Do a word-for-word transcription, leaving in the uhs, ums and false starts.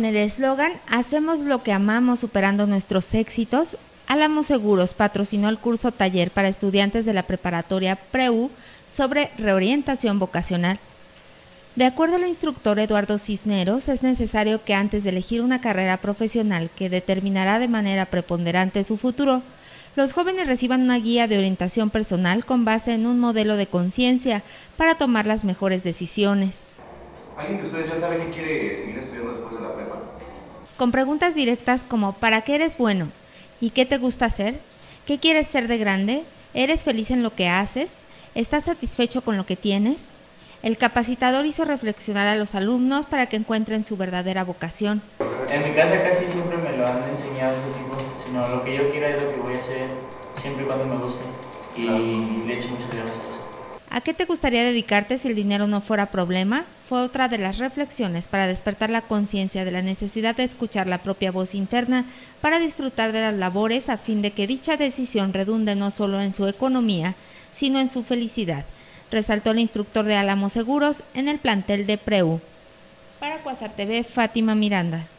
Con el eslogan "Hacemos lo que amamos superando nuestros éxitos", Álamo Seguros patrocinó el curso taller para estudiantes de la preparatoria PREU sobre reorientación vocacional. De acuerdo al instructor Eduardo Cisneros, es necesario que antes de elegir una carrera profesional que determinará de manera preponderante su futuro, los jóvenes reciban una guía de orientación personal con base en un modelo de conciencia para tomar las mejores decisiones. ¿Alguien de ustedes ya sabe qué quiere seguir estudiando después de la prepa? Con preguntas directas como ¿para qué eres bueno? ¿Y qué te gusta hacer? ¿Qué quieres ser de grande? ¿Eres feliz en lo que haces? ¿Estás satisfecho con lo que tienes? El capacitador hizo reflexionar a los alumnos para que encuentren su verdadera vocación. En mi casa casi siempre me lo han enseñado ese tipo, sino lo que yo quiera es lo que voy a hacer siempre y cuando me guste, y le echo muchas ganas a eso. ¿A qué te gustaría dedicarte si el dinero no fuera problema? Fue otra de las reflexiones para despertar la conciencia de la necesidad de escuchar la propia voz interna para disfrutar de las labores a fin de que dicha decisión redunde no solo en su economía, sino en su felicidad, resaltó el instructor de Álamo Seguros en el plantel de PREU. Para Cuasar T V, Fátima Miranda.